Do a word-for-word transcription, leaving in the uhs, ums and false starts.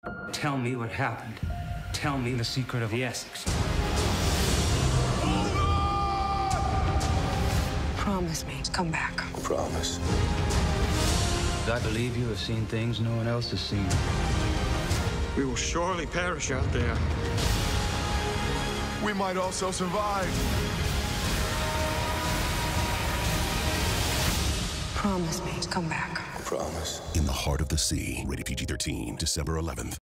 Tell me what happened. Tell me the secret of the Essex. Promise me to come back. Promise. I believe you have seen things no one else has seen. We will surely perish out there. We might also survive. Promise me to come back. Promise. In the Heart of the Sea, rated P G thirteen, December eleventh.